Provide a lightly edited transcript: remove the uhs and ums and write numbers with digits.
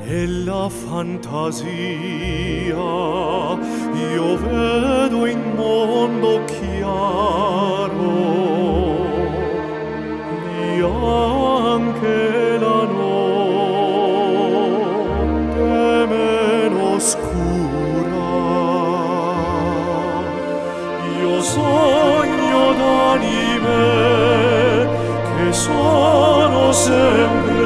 Nella fantasia io vedo in mondo chiaro, neanche la notte meno scura. Io sogno d'anime che sono sempre